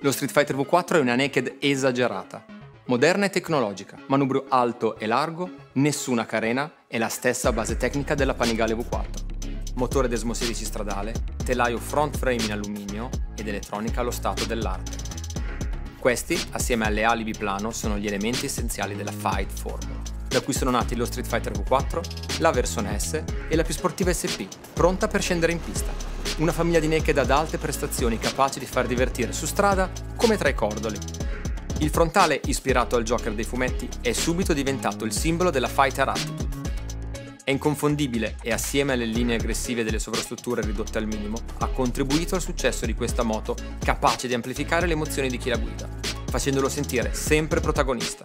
Lo Street Fighter V4 è una naked esagerata. Moderna e tecnologica, manubrio alto e largo, nessuna carena e la stessa base tecnica della Panigale V4. Motore Desmo 16 stradale, telaio front frame in alluminio ed elettronica allo stato dell'arte. Questi, assieme alle ali biplano, sono gli elementi essenziali della Fight Formula, da cui sono nati lo Street Fighter V4, la versione S e la più sportiva SP, pronta per scendere in pista. Una famiglia di naked ad alte prestazioni capace di far divertire su strada come tra i cordoli. Il frontale, ispirato al Joker dei fumetti, è subito diventato il simbolo della fighter attitude. È inconfondibile e assieme alle linee aggressive delle sovrastrutture ridotte al minimo, ha contribuito al successo di questa moto capace di amplificare le emozioni di chi la guida, facendolo sentire sempre protagonista.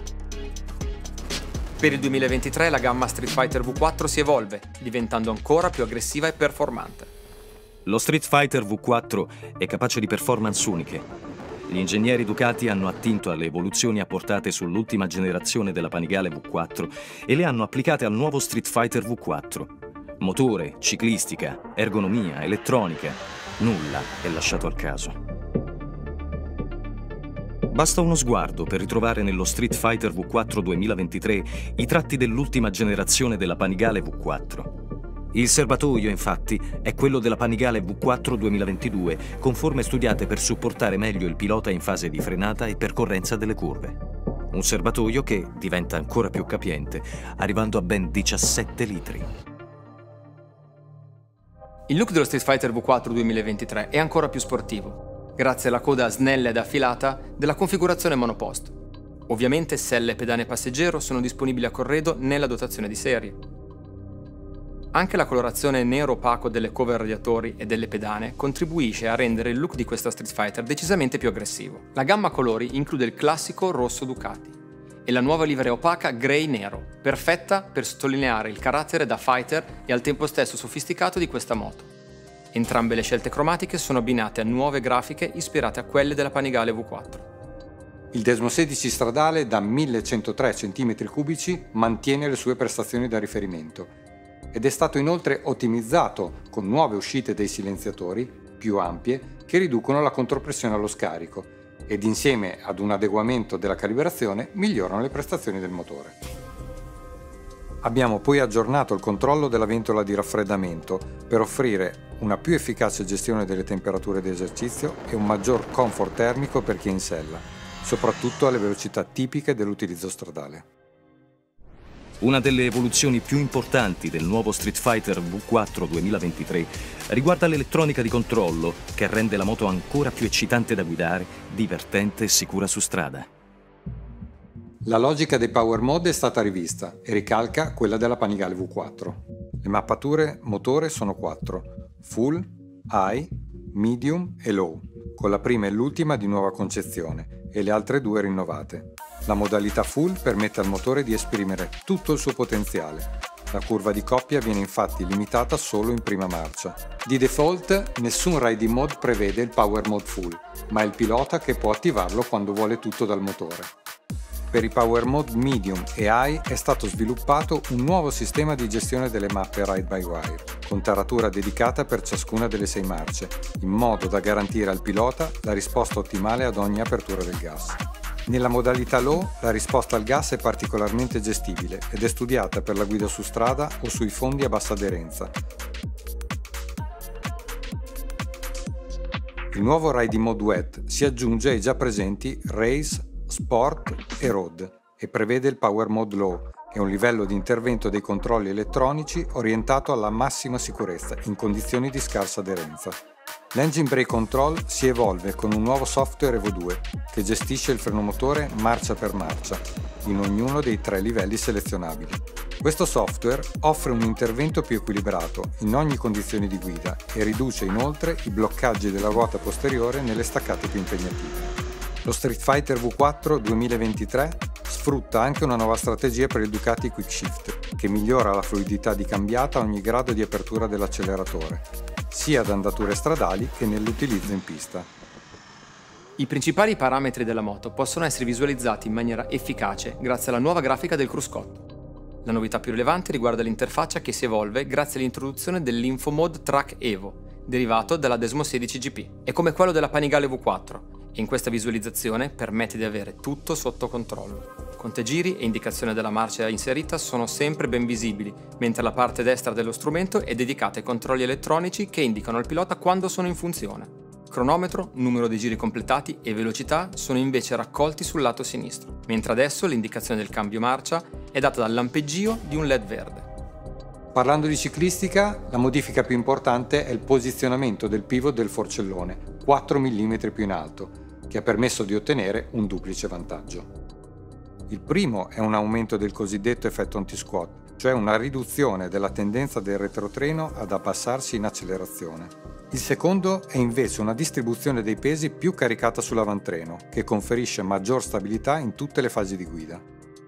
Per il 2023 la gamma Street Fighter V4 si evolve, diventando ancora più aggressiva e performante. Lo Street Fighter V4 è capace di performance uniche. Gli ingegneri Ducati hanno attinto alle evoluzioni apportate sull'ultima generazione della Panigale V4 e le hanno applicate al nuovo Street Fighter V4. Motore, ciclistica, ergonomia, elettronica, nulla è lasciato al caso. Basta uno sguardo per ritrovare nello Street Fighter V4 2023 i tratti dell'ultima generazione della Panigale V4. Il serbatoio, infatti, è quello della Panigale V4 2022, con forme studiate per supportare meglio il pilota in fase di frenata e percorrenza delle curve. Un serbatoio che diventa ancora più capiente, arrivando a ben 17 litri. Il look dello Street Fighter V4 2023 è ancora più sportivo, grazie alla coda snella ed affilata della configurazione monoposto. Ovviamente selle e pedane passeggero sono disponibili a corredo nella dotazione di serie. Anche la colorazione nero opaco delle cover radiatori e delle pedane contribuisce a rendere il look di questa Street Fighter decisamente più aggressivo. La gamma colori include il classico rosso Ducati e la nuova livrea opaca grey-nero, perfetta per sottolineare il carattere da fighter e al tempo stesso sofisticato di questa moto. Entrambe le scelte cromatiche sono abbinate a nuove grafiche ispirate a quelle della Panigale V4. Il Desmo 16 stradale da 1103 cm3 mantiene le sue prestazioni da riferimento ed è stato inoltre ottimizzato con nuove uscite dei silenziatori più ampie che riducono la contropressione allo scarico ed insieme ad un adeguamento della calibrazione migliorano le prestazioni del motore. Abbiamo poi aggiornato il controllo della ventola di raffreddamento per offrire una più efficace gestione delle temperature di esercizio e un maggior comfort termico per chi è in sella, soprattutto alle velocità tipiche dell'utilizzo stradale. Una delle evoluzioni più importanti del nuovo Street Fighter V4 2023 riguarda l'elettronica di controllo che rende la moto ancora più eccitante da guidare, divertente e sicura su strada. La logica dei power mode è stata rivista e ricalca quella della Panigale V4. Le mappature motore sono 4: Full, High, Medium e Low, con la prima e l'ultima di nuova concezione e le altre 2 rinnovate. La modalità Full permette al motore di esprimere tutto il suo potenziale. La curva di coppia viene infatti limitata solo in prima marcia. Di default nessun Riding Mode prevede il Power Mode Full, ma è il pilota che può attivarlo quando vuole tutto dal motore. Per i Power Mode Medium e High è stato sviluppato un nuovo sistema di gestione delle mappe Ride-by-Wire, con taratura dedicata per ciascuna delle 6 marce, in modo da garantire al pilota la risposta ottimale ad ogni apertura del gas. Nella modalità Low la risposta al gas è particolarmente gestibile ed è studiata per la guida su strada o sui fondi a bassa aderenza. Il nuovo Riding Mode Wet si aggiunge ai già presenti Race, Sport e Road e prevede il Power Mode Low e un livello di intervento dei controlli elettronici orientato alla massima sicurezza in condizioni di scarsa aderenza. L'Engine Brake Control si evolve con un nuovo software Evo 2 che gestisce il frenomotore marcia per marcia in ognuno dei 3 livelli selezionabili. Questo software offre un intervento più equilibrato in ogni condizione di guida e riduce inoltre i bloccaggi della ruota posteriore nelle staccate più impegnative. Lo Street Fighter V4 2023 sfrutta anche una nuova strategia per il Ducati Quick Shift, che migliora la fluidità di cambiata a ogni grado di apertura dell'acceleratore, sia ad andature stradali che nell'utilizzo in pista. I principali parametri della moto possono essere visualizzati in maniera efficace grazie alla nuova grafica del cruscotto. La novità più rilevante riguarda l'interfaccia che si evolve grazie all'introduzione dell'Info Mode Track Evo, derivato dalla Desmo 16 GP. È come quello della Panigale V4, e in questa visualizzazione permette di avere tutto sotto controllo. Contegiri e indicazione della marcia inserita sono sempre ben visibili, mentre la parte destra dello strumento è dedicata ai controlli elettronici che indicano al pilota quando sono in funzione. Cronometro, numero di giri completati e velocità sono invece raccolti sul lato sinistro, mentre adesso l'indicazione del cambio marcia è data dal lampeggio di un LED verde. Parlando di ciclistica, la modifica più importante è il posizionamento del pivot del forcellone, 4 mm più in alto, che ha permesso di ottenere un duplice vantaggio. Il primo è un aumento del cosiddetto effetto anti-squat, cioè una riduzione della tendenza del retrotreno ad abbassarsi in accelerazione. Il secondo è invece una distribuzione dei pesi più caricata sull'avantreno, che conferisce maggior stabilità in tutte le fasi di guida.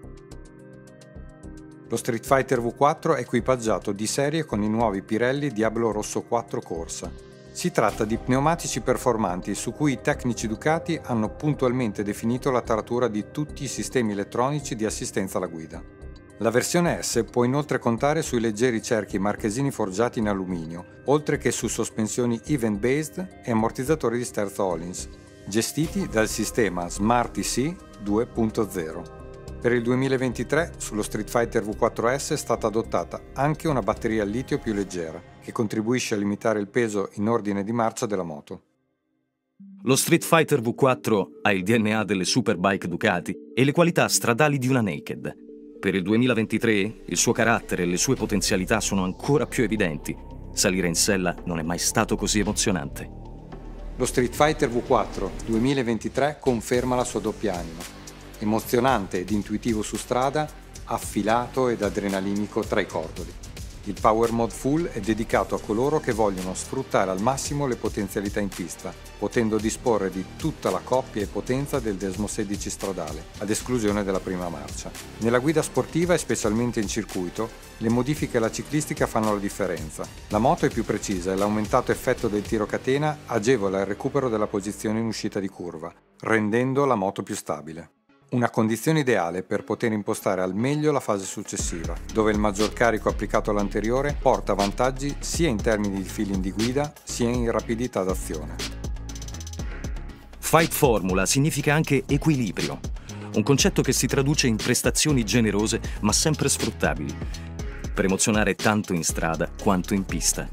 Lo Street Fighter V4 è equipaggiato di serie con i nuovi Pirelli Diablo Rosso 4 Corsa. Si tratta di pneumatici performanti su cui i tecnici Ducati hanno puntualmente definito la taratura di tutti i sistemi elettronici di assistenza alla guida. La versione S può inoltre contare sui leggeri cerchi marchesini forgiati in alluminio, oltre che su sospensioni event-based e ammortizzatori di sterzo Öhlins, gestiti dal sistema Smart EC 2.0. Per il 2023 sullo Street Fighter V4S è stata adottata anche una batteria al litio più leggera, che contribuisce a limitare il peso in ordine di marcia della moto. Lo Street Fighter V4 ha il DNA delle superbike Ducati e le qualità stradali di una Naked. Per il 2023 il suo carattere e le sue potenzialità sono ancora più evidenti. Salire in sella non è mai stato così emozionante. Lo Street Fighter V4 2023 conferma la sua doppia anima. Emozionante ed intuitivo su strada, affilato ed adrenalinico tra i cordoli. Il Power Mode Full è dedicato a coloro che vogliono sfruttare al massimo le potenzialità in pista, potendo disporre di tutta la coppia e potenza del Desmo 16 stradale, ad esclusione della prima marcia. Nella guida sportiva e specialmente in circuito, le modifiche alla ciclistica fanno la differenza. La moto è più precisa e l'aumentato effetto del tiro catena agevola il recupero della posizione in uscita di curva, rendendo la moto più stabile. Una condizione ideale per poter impostare al meglio la fase successiva, dove il maggior carico applicato all'anteriore porta vantaggi sia in termini di feeling di guida, sia in rapidità d'azione. Fight Formula significa anche equilibrio, un concetto che si traduce in prestazioni generose ma sempre sfruttabili, per emozionare tanto in strada quanto in pista.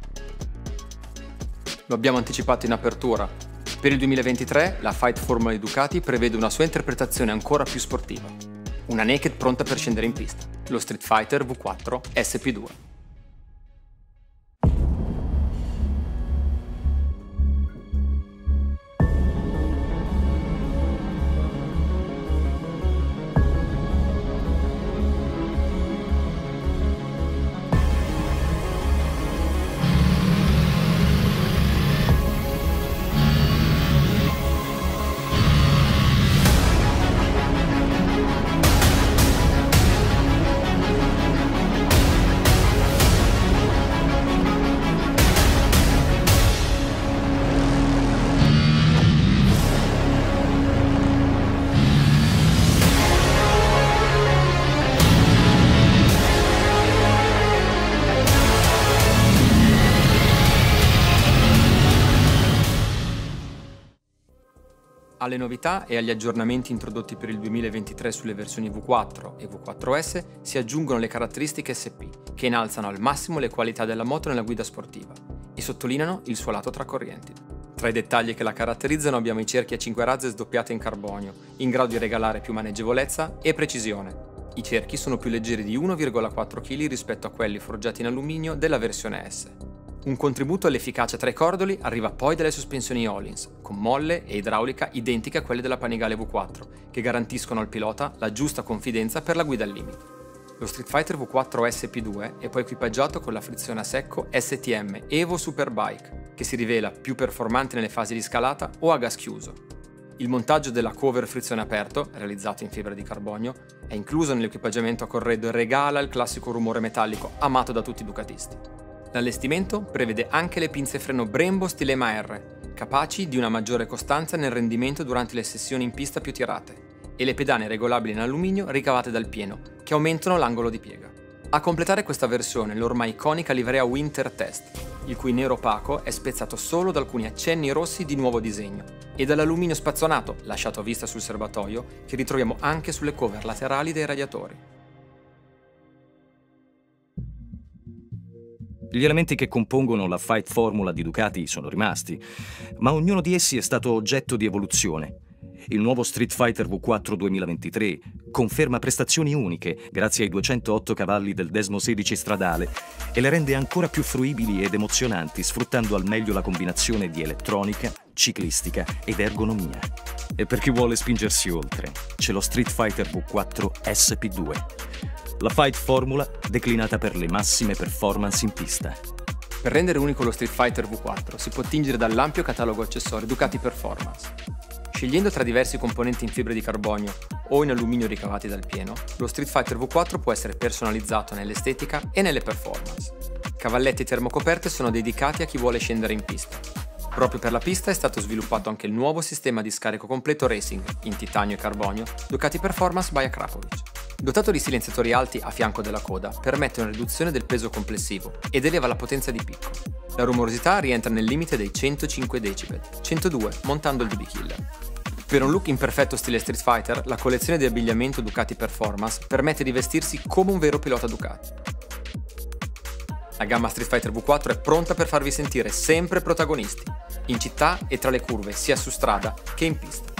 Lo abbiamo anticipato in apertura. Per il 2023 la Fight Formula di Ducati prevede una sua interpretazione ancora più sportiva. Una Naked pronta per scendere in pista, lo Street Fighter V4 SP2. Alle novità e agli aggiornamenti introdotti per il 2023 sulle versioni V4 e V4S si aggiungono le caratteristiche SP, che innalzano al massimo le qualità della moto nella guida sportiva e sottolineano il suo lato tra correnti. Tra i dettagli che la caratterizzano abbiamo i cerchi a 5 razze sdoppiate in carbonio, in grado di regalare più maneggevolezza e precisione. I cerchi sono più leggeri di 1,4 kg rispetto a quelli forgiati in alluminio della versione S. Un contributo all'efficacia tra i cordoli arriva poi dalle sospensioni Öhlins, con molle e idraulica identiche a quelle della Panigale V4, che garantiscono al pilota la giusta confidenza per la guida al limite. Lo Street Fighter V4 SP2 è poi equipaggiato con la frizione a secco STM Evo Superbike, che si rivela più performante nelle fasi di scalata o a gas chiuso. Il montaggio della cover frizione aperto, realizzato in fibra di carbonio, è incluso nell'equipaggiamento a corredo e regala il classico rumore metallico amato da tutti i ducatisti. L'allestimento prevede anche le pinze freno Brembo Stilema R, capaci di una maggiore costanza nel rendimento durante le sessioni in pista più tirate, e le pedane regolabili in alluminio ricavate dal pieno, che aumentano l'angolo di piega. A completare questa versione l'ormai iconica livrea Winter Test, il cui nero opaco è spezzato solo da alcuni accenni rossi di nuovo disegno, e dall'alluminio spazzonato, lasciato a vista sul serbatoio, che ritroviamo anche sulle cover laterali dei radiatori. Gli elementi che compongono la Fight Formula di Ducati sono rimasti, ma ognuno di essi è stato oggetto di evoluzione. Il nuovo Street Fighter V4 2023 conferma prestazioni uniche grazie ai 208 cavalli del Desmo 16 stradale e le rende ancora più fruibili ed emozionanti, sfruttando al meglio la combinazione di elettronica, ciclistica ed ergonomia. E per chi vuole spingersi oltre, c'è lo Street Fighter V4 SP2, la Fight Formula declinata per le massime performance in pista. Per rendere unico lo Street Fighter V4 si può tingere dall'ampio catalogo accessori Ducati Performance. Scegliendo tra diversi componenti in fibra di carbonio o in alluminio ricavati dal pieno, lo Street Fighter V4 può essere personalizzato nell'estetica e nelle performance. Cavalletti e termocoperte sono dedicati a chi vuole scendere in pista. Proprio per la pista è stato sviluppato anche il nuovo sistema di scarico completo racing in titanio e carbonio Ducati Performance by Akrapovic. Dotato di silenziatori alti a fianco della coda, permette una riduzione del peso complessivo ed eleva la potenza di picco. La rumorosità rientra nel limite dei 105 decibel, 102 montando il DB Killer. Per un look in perfetto stile Street Fighter, la collezione di abbigliamento Ducati Performance permette di vestirsi come un vero pilota Ducati. La gamma Street Fighter V4 è pronta per farvi sentire sempre protagonisti, in città e tra le curve, sia su strada che in pista.